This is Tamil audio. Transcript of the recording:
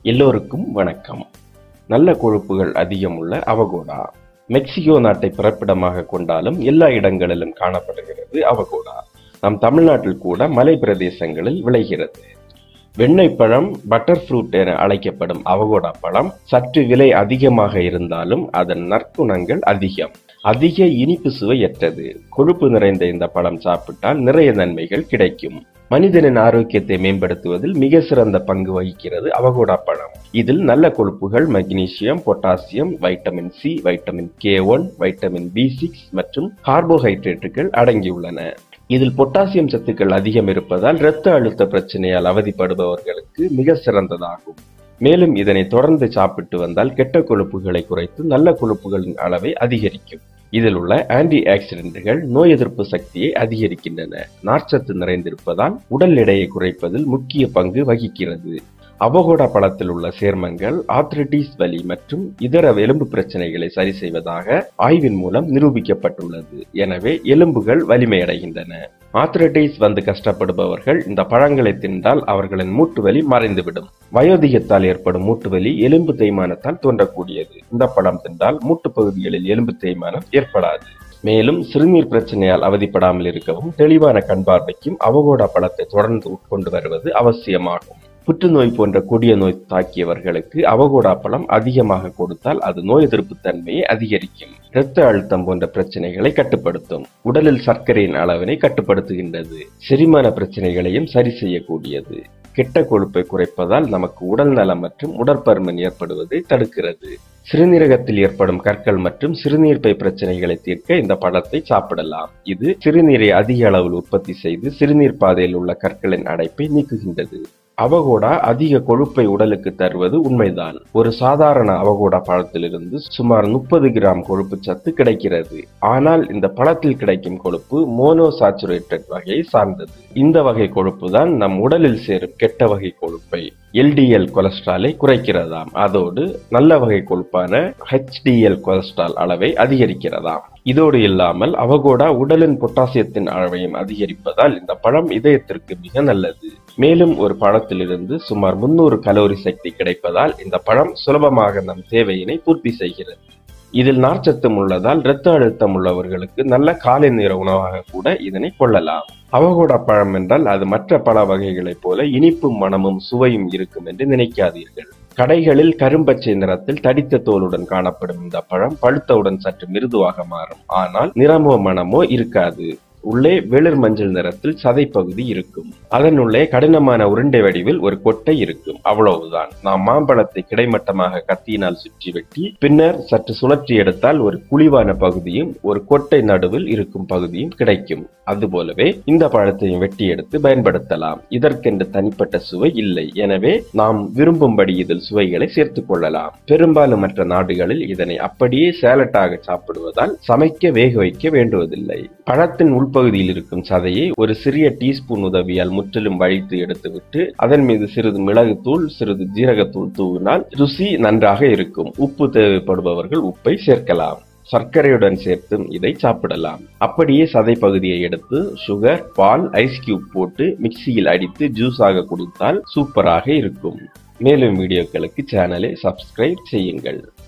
எல்லோருக்கும் வணக்கம். நல்ல கொழுப்புகள் அதிகமுள்ள அவகோடா மெக்சிகோ நாட்டை பிறப்பிடமாக கொண்டாலும் எல்லா இடங்களிலும் காணப்படுகிறது. அவகோடா நம் தமிழ்நாட்டில் கூட மலை பிரதேசங்களில் விளைகிறது. வெண்ணெய்ப்பழம், பட்டர் ஃப்ரூட் என அழைக்கப்படும் அவகோடா பழம் சற்று விலை அதிகமாக இருந்தாலும் அதன் நற்குணங்கள் அதிகம். அதிக இனிப்பு சுவையற்றது. கொழுப்பு நிறைந்த இந்த பழம் சாப்பிட்டால் நிறைய நன்மைகள் கிடைக்கும். மனிதனின் ஆரோக்கியத்தை மேம்படுத்துவதில் மிக சிறந்த பங்கு வகிக்கிறது அவகோடா பழம். இதில் நல்ல கொழுப்புகள் magnesium, potassium, vitamin C, vitamin K1, vitamin B6 மற்றும் கார்போஹைட்ரேட்டுகள் அடங்கியுள்ளன. இதில் பொட்டாசியம் சத்துக்கள் அதிகம் இருப்பதால் இரத்த அழுத்த பிரச்சனையால் அவதிப்படுபவர்களுக்கு மிக சிறந்ததாகும். மேலும் இதனை தொடர்ந்து சாப்பிட்டு வந்தால் கெட்ட கொழுப்புகளை குறைத்து நல்ல கொழுப்புகளின் அளவை அதிகரிக்கும். இதில் உள்ள ஆன்டி ஆக்சிடென்ட்கள் நோய் எதிர்ப்பு சக்தியை அதிகரிக்கின்றன. நார்ச்சத்து நிறைந்திருப்பதால் உடல் எடையை குறைப்பதில் முக்கிய பங்கு வகிக்கிறது. அவகோடா பழத்தில் உள்ள சேர்மங்கள் ஆர்த்ரைட்டிஸ், வலி மற்றும் இதர எலும்பு பிரச்சனைகளை சரி செய்வதாக ஆய்வின் மூலம் நிரூபிக்கப்பட்டுள்ளது. எனவே எலும்புகள் வலிமையடைகின்றன. ஆர்த்ரைட்டிஸ் வந்து கஷ்டப்படுபவர்கள் இந்த பழங்களை தின்றால் அவர்களின் மூட்டு வலி மறைந்துவிடும். வயோதிகத்தால் ஏற்படும் மூட்டு வலி எலும்பு தேய்மானத்தால் தோன்றக்கூடியது. இந்த பழம் தின்றால் மூட்டு பகுதிகளில் எலும்பு தேய்மானம் ஏற்படாது. மேலும் சிறுநீர் பிரச்சனையால் அவதிப்படாமல் இருக்கவும் தெளிவான கண் பார்வைக்கும் அவகோடா பழத்தை தொடர்ந்து உட்கொண்டு வருவது அவசியமாகும். புற்றுநோய் போன்ற கொடிய நோய் தாக்கியவர்களுக்கு அவகோடா பழம் அதிகமாக கொடுத்தால் அது நோய் எதிர்ப்பு தன்மையை அதிகரிக்கும். இரத்த அழுத்தம் போன்ற பிரச்சனைகளை கட்டுப்படுத்தும். உடலில் சர்க்கரையின் அளவினை கட்டுப்படுத்துகின்றது. செரிமான பிரச்சனைகளையும் சரி செய்யக்கூடியது. கெட்ட கொழுப்பை குறைப்பதால் நமக்கு உடல் நலம் மற்றும் உடற்பருமன் ஏற்படுவதை தடுக்கிறது. சிறுநீரகத்தில் ஏற்படும் கற்கள் மற்றும் சிறுநீர்ப்பை பிரச்சனைகளை தீர்க்க இந்த பழத்தை சாப்பிடலாம். இது சிறுநீரை அதிக அளவில் உற்பத்தி செய்து சிறுநீர் பாதையில் உள்ள கற்களின் அடைப்பை நீக்குகின்றது. அவகோடா அதிக கொழுப்பை உடலுக்கு தருவது உண்மைதான். ஒரு சாதாரண அவகோடா பழத்திலிருந்து சுமார் 30 கிராம் கொழுப்பு சத்து கிடைக்கிறது. ஆனால் இந்த பழத்தில் கிடைக்கும் கொழுப்பு மோனோசாச்சுரேட்டட் வகையை சார்ந்தது. இந்த வகை கொழுப்பு தான் நம் உடலில் சேரும் கெட்ட வகை கொழுப்பை LDL கொலஸ்ட்ராலை குறைக்கிறதாம். அதோடு நல்ல வகை கொழுப்பான HDL கொலஸ்ட்ரால் அளவை அதிகரிக்கிறதாம். இதோடு இல்லாமல் அவகோடா உடலின் பொட்டாசியத்தின் அளவையும் அதிகரிப்பதால் இந்த பழம் இதயத்திற்கு மிக நல்லது. மேலும் ஒரு பழத்திலிருந்து சுமார் 300 கலோரி சக்தி கிடைப்பதால் இந்த பழம் சுலபமாக நம் தேவையினை பூர்த்தி செய்கிறது. இதில் நார்ச்சத்தும் உள்ளதால் இரத்த அழுத்தம் உள்ளவர்களுக்கு நல்ல காலை நேர உணவாக கூட இதனை கொள்ளலாம். அவகோடா பழம் என்றால் அது மற்ற பழ வகைகளைப் போல இனிப்பும் மணமும் சுவையும் இருக்கும் என்று நினைக்காதீர்கள். கடைகளில் கரும்பச்சை நிறத்தில் தடித்த தோலுடன் காணப்படும் இந்த பழம் பழுத்தவுடன் சற்று மிருதுவாக மாறும். ஆனால் நிறமோ மணமோ இருக்காது. உள்ளே வெளிர் மஞ்சள் நிறத்தில் சதை பகுதி இருக்கும். அதனுள்ளே கடினமான உருண்டை வடிவில் ஒரு கொட்டை இருக்கும். அவ்வளவுதான். நாம் மாம்பழத்தை கிடைமட்டமாக கத்தியினால் சுற்றி வெட்டி பின்னர் சற்று சுழற்றி எடுத்தால் ஒரு குழிவான பகுதியும் ஒரு கொட்டை நடுவில் இருக்கும் பகுதியும் கிடைக்கும். அதுபோலவே இந்த பழத்தையும் வெட்டி எடுத்து பயன்படுத்தலாம். இதற்கென்று தனிப்பட்ட சுவை இல்லை. எனவே நாம் விரும்பும்படி இதில் சுவைகளை சேர்த்துக் கொள்ளலாம். பெரும்பாலும் மற்ற நாடுகளில் இதனை அப்படியே சேலட்டாக சாப்பிடுவதால் சமைக்க வேக வைக்க வேண்டுவதில்லை. பழத்தின் உள்பகுதியில் இருக்கும் சதையை ஒரு சிறிய டீஸ்பூன் உதவியால் முற்றிலும் வழித்து எடுத்துவிட்டு அதன் மீது சிறிது மிளகுத்தூள், சிறிது ஜீரகத்தூள் தூவினால் ருசி நன்றாக இருக்கும். உப்பு தேவைப்படுபவர்கள் உப்பை சேர்க்கலாம். சர்க்கரையுடன் சேர்த்தும் இதை சாப்பிடலாம். அப்படியே சதை பகுதியை எடுத்து சுகர், பால், ஐஸ் கியூப் போட்டு மிக்சியில் அடித்து ஜூஸாக குடித்தால் சூப்பராக இருக்கும். மேலும் வீடியோக்களுக்கு சேனலை சப்ஸ்கிரைப் செய்யுங்கள்.